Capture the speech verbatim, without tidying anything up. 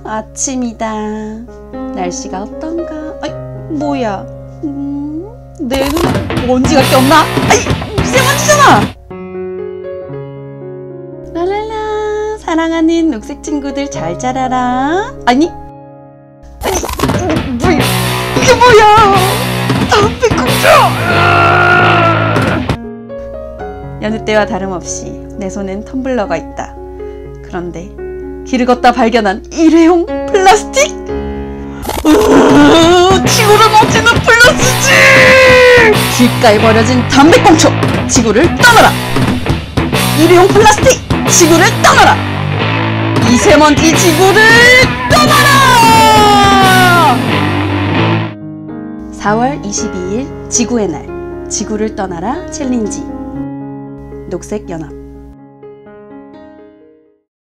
아침이다. 날씨가 어떤가? 아이, 뭐야? 음, 내 눈에 먼지가 꼈나? 아이, 미세먼지잖아! 랄랄라, 사랑하는 녹색 친구들 잘 자라라. 아니, 아니, 뭐, 이게 뭐야? 담배꽁초! 여느 때와 다름없이 내 손엔 텀블러가 있다. 그런데 길을 걷다 발견한 일회용 플라스틱? 으으으, 지구를 먹지는 플라스틱! 길가에 버려진 담배꽁초! 지구를 떠나라! 일회용 플라스틱! 지구를 떠나라! 미세먼지 지구를 떠나라! 사월 이십이일 지구의 날, 지구를 떠나라 챌린지. 녹색연합.